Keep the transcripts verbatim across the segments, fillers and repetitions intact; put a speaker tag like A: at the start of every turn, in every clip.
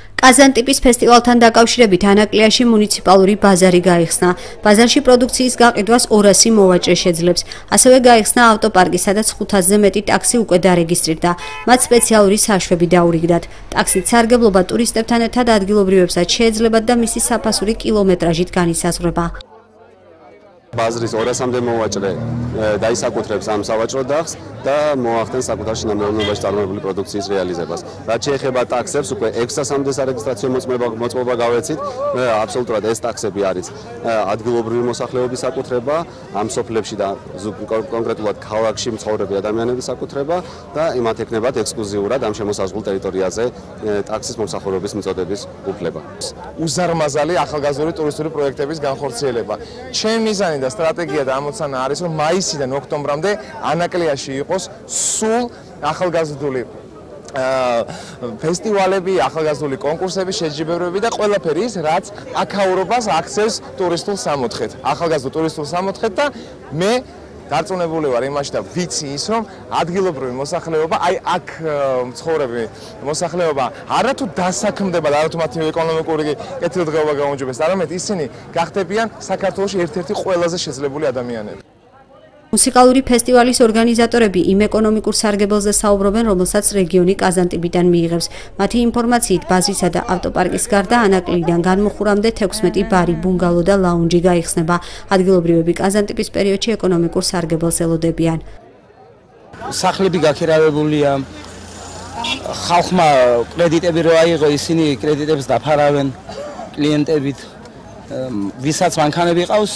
A: კაზანტიპის ფესტივალთან დაკავშირებით ანაკლიაში მუნიციპალური ბაზარი გაიხსნა. ბაზარში პროდუქციის გაყიდვას ორასი მოვაჭრე შეძლებს. ასევე გაიხსნა ავტოპარკი, სადაც ხუთასზე მეტი ტაქსი უკვე დარეგისტრირდა. მათ სპეციალური საშვები დაურიგდათ. ტაქსით სარგებლობა ტურისტებთან ერთად ადგილობრივებსაც შეეძლებათ და მისი საფასური კილომეტრაჟით განისაზღვრება.
B: ბაზრის ორასამდე მოვაჭრე დაისაკუთრებს ამ სავაჭრო დახს და მოახდენს საკუთარ შინამეურნეობაში წარმოებული პროდუქციის რეალიზებას. რაც შეეხება ტაქსებს, უკვე ექვსასამდე სარეგისტრაციო მოწმობა გავეცით. აბსოლუტურად ეს ტაქსები არის ადგილობრივი მოსახლეობის საკუთრება, ამ სოფლებში და კონკრეტულად ქალაქში მცხოვრები ადამიანების საკუთრება და იმათ ექნებათ ექსკლუზიურად ამ შემოსაზღვრულ ტერიტორიაზე ტაქსის მომსახურების მიწოდების უფლება.
C: უზარმაზარი ახალგაზრდული ტურისტული პროექტების განხორციელება. ჩემი მიზანი და სტრატეგია და ამოცანა არის, რომ მაისიდან ოქტომბრამდე ანაკლიაში იყოს სულ ახალგაზრდული ფესტივალები, ახალგაზრდული კონკურსები, შეჯიბრებები და ყველაფერი ის, რაც აქაურობას აქცევს ტურისტულ სამოთხედ. ახალგაზრდულ ტურისტულ სამოთხედ და მე დარწმუნებული ვარ იმაში და ვიცი ის, რომ ადგილობრივი მოსახლეობა, აი აქ მცხოვრები მოსახლეობა არათუ დასაქმდება და არათუ მათი ეკონომიკური კეთილდღეობა გაუმჯობესდეს, არამედ ისინი გახდებიან საქართველოში ერთ-ერთი ყველაზე შეძლებული ადამიანები.
A: მუსიკალური ფესტივალის ორგანიზატორები იმ ეკონომიკურ სარგებელზე საუბრობენ, რომელსაც რეგიონი კაზანტიპიდან მიიღებს. მათი ინფორმაციით, ბაზრისა და ავტოპარკის გარდა ანაკლიდან განმუხურამდე თექვსმეტი ბარი, ბუნგალო და ლაუნჯი გაიხსნება. ადგილობრივები კაზანტიპის პერიოდში ეკონომიკურ სარგებელს ელოდებიან.
D: სახლები გაქირავებულია, ხალხმა კრედიტები რო აიღო, ისინი კრედიტებს დაფარავენ კლიენტებით, ვისაც მანქანები ყავს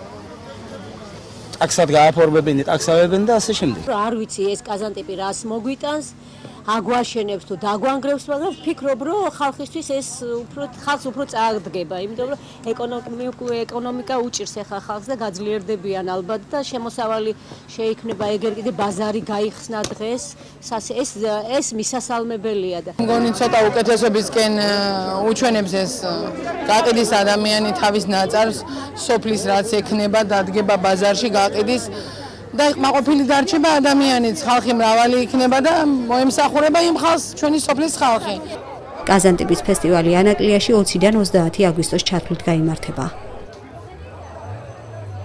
D: ტაქსად გააფორმებენ, ტაქსავებენ და ასე შემდეგ.
E: არ ვიცი ეს კაზანტიპი რას მოგვიტანს, აგვაშენებს თუ დაგვანგრევს, მაგრამ ვფიქრობ, რომ ხალხისთვის ეს უფრო ხალხს უფრო წააგდება, იმიტომ რომ ეკონომიკა უჭირს ახლა ხალხს და გაძლიერდებიან ალბათ და შემოსავალი შეიქმნება, ეგერ კიდე ბაზარი გაიხსნა დღეს, ეს ეს მისასალმებელია და
F: მგონი ცოტა უკეთესობისკენ უჩვენებს ეს გაყიდის ადამიანი თავის ნაწარს, სოფლის რაც ექნება, დადგება ბაზარში გაყიდის და მაყოფილი დარჩება ადამიანიც, ხალხი მრავალი იქნება და მოემსახურება იმ ხალხს, ჩვენი სოფლის ხალხი.
A: კაზანტიპის ფესტივალი ანაკლიაში ოციდან ოცდაათი აგვისტოს ჩათვლით გაიმართება.